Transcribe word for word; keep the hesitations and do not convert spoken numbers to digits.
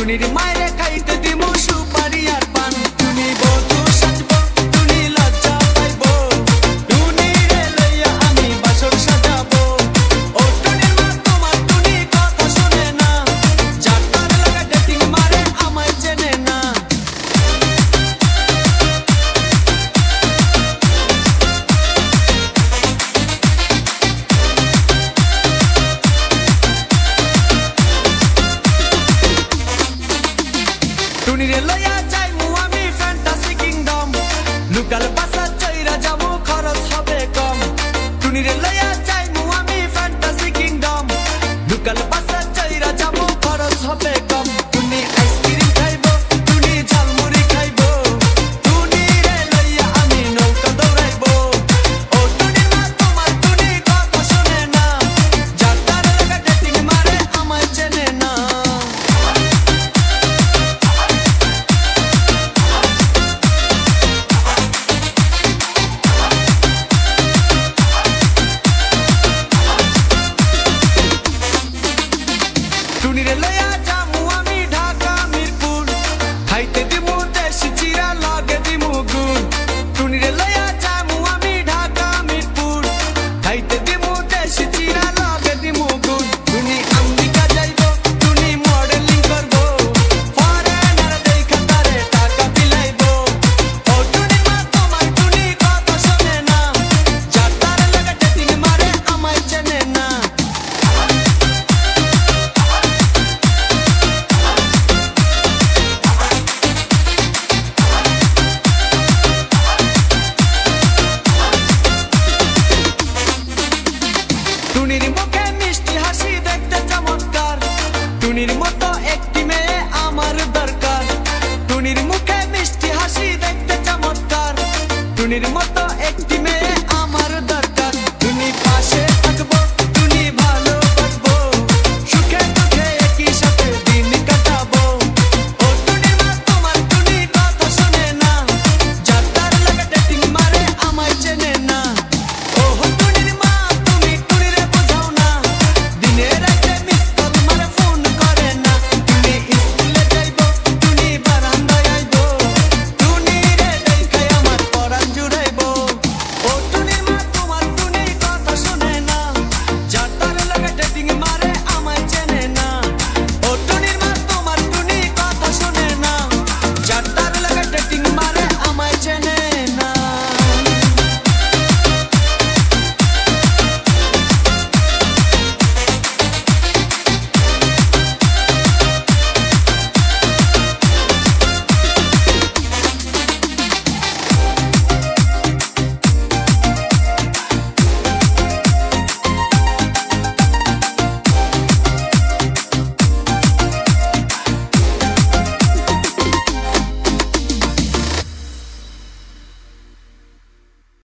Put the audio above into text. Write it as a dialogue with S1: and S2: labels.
S1: টুনির মায়েরে খাইতে দিমু সুপারি আর পান টুনি বধূ সাজবো টুনি লজ্জা পাইবো টুনিরে লইয়া আমি বাসর সাজাবো ও টুনির মা তোমার টুনি কথা শুনে না যার তার লাগা ডেটিং মারে আমায় চেনে না টুনিরে লইয়া যাইমু আমি ফ্যান্টাসি কিংডম লুকাল বাসা চইরা যাবো খরচ হবে কম টুনিরে লইয়া যাইমু আমি ফ্যান্টাসি কিংডম লুকাল বাসা চইরা যাবো খরচ হবে কম টুনি আইসক্রিম খাইবো টুনি ঝালমুড়ি খাইবো টুনিরে লইয়া আমি নৌকা দৌড়াইবো ও টুনির মা তোমার টুনি কথা শুনে না যার তার লাগা ডেটিং মারে আমায় চেনে না টুনিরে লইয়া যামু আমি ঢাকা মিরপুর খাইতে দিমু দেশি চিরা লগে দিমু গুড় টুনিরে লইয়া যামু আমি ঢাকা মিরপুর খাইতে দিমু দেশি চিরা লগে দিমু গুড় টুনি আমেরিকা যাইবো টুনি মডেলিং করবো ফরেনার দেখা তারে টাকা বিলাইবো ও টুনির মা তোমার টুনি কথা শোনে না যার তার লাগা ডেটিং মারে আমায় চেনে না টুনির মুখে মিষ্টি হাসি দেখতে চমৎকার টুনির মতো একটি মেয়ে আমার দরকার টুনির মুখে মিষ্টি হাসি দেখতে চমৎকার টুনির মতো